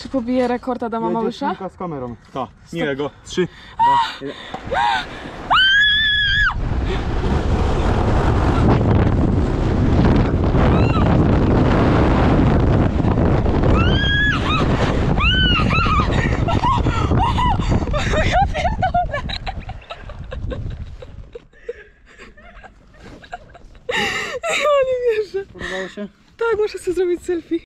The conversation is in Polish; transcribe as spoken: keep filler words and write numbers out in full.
Czy pobije rekord Adama Małysza? z kamerą. Tak, nie go. Trzy, dwa, jeden. Ja nie wierzę. Podobało się? Tak, muszę sobie zrobić selfie.